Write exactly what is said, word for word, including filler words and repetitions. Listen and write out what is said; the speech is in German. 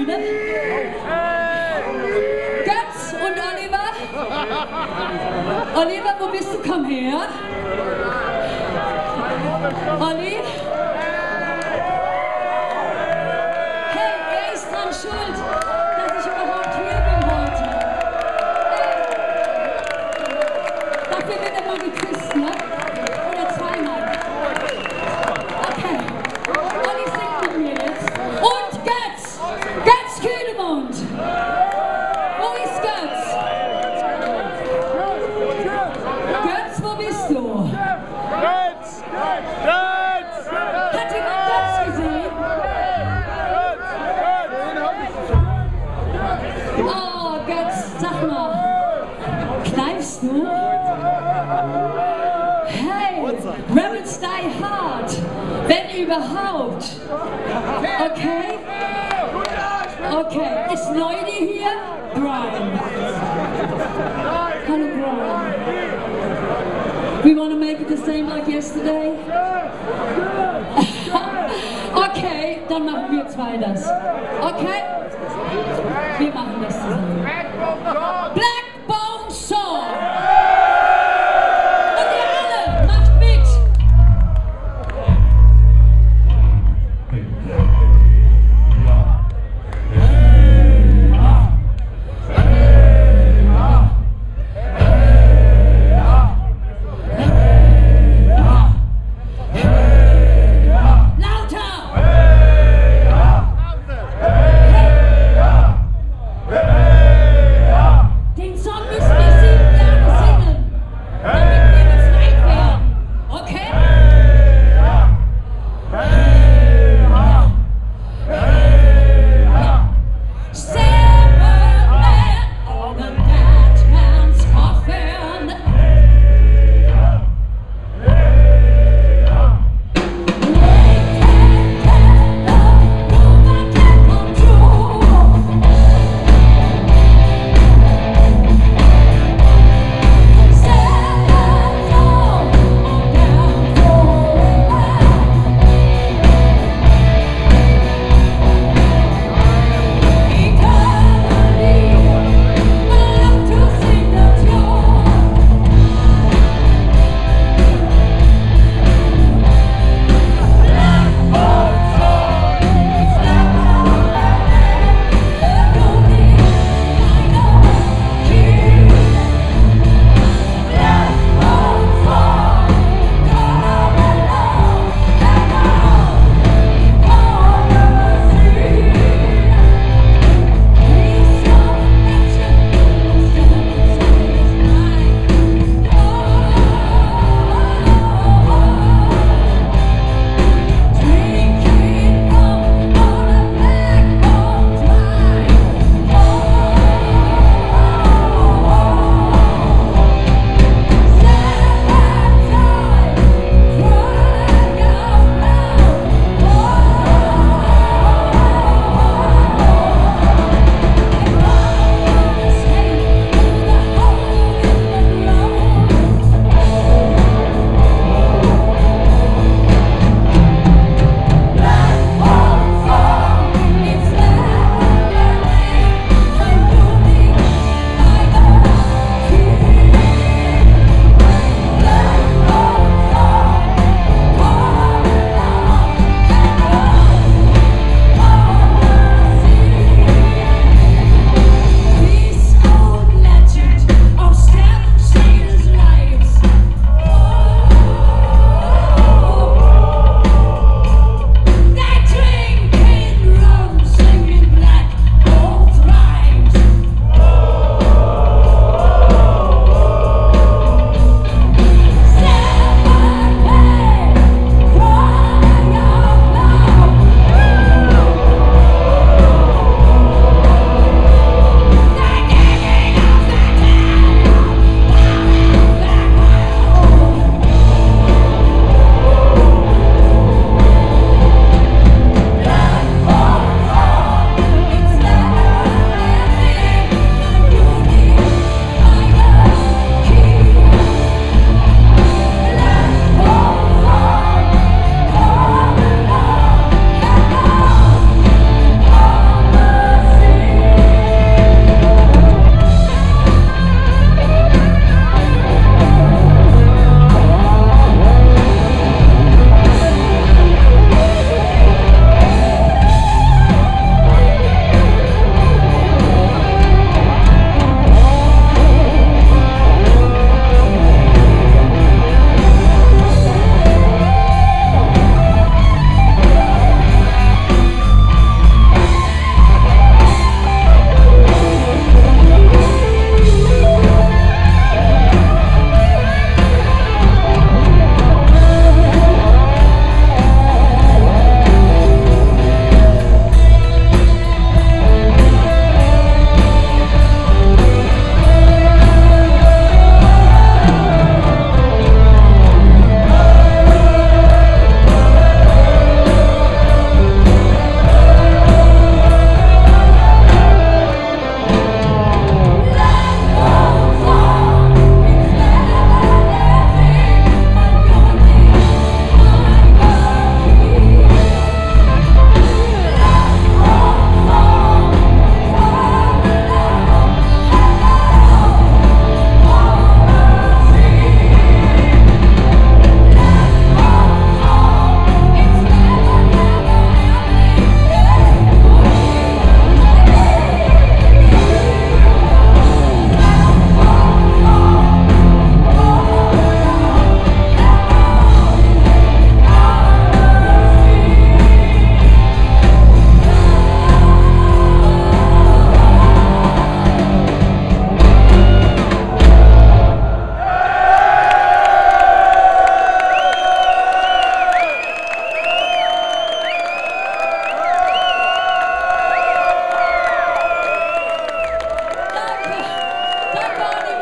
Bühne. Götz und Oliver. Oliver, wo bist du? Komm her. Olli. Hey, er ist dran schuld, dass ich überhaupt hier bin heute. Hey. Dafür wird er mal geküsst, ne? Oder zweimal. Okay. Olli singt mit mir jetzt. Und Götz! Götz Kühnemund! Wo ist Götz? Götz, wo bist du? Götz! Götz! Hat jemand Götz gesehen? Oh, Götz, sag mal. Kneifst du? Hey, Rebels die hard. Wenn überhaupt. Okay? Okay. Ist Leute hier? Brian. Hallo, Brian. We want to make it the same like yesterday? Okay, dann machen wir zwei das. Okay? Wir machen das zusammen. Blackbone Song! Und ihr alle, macht mit! Den Ronny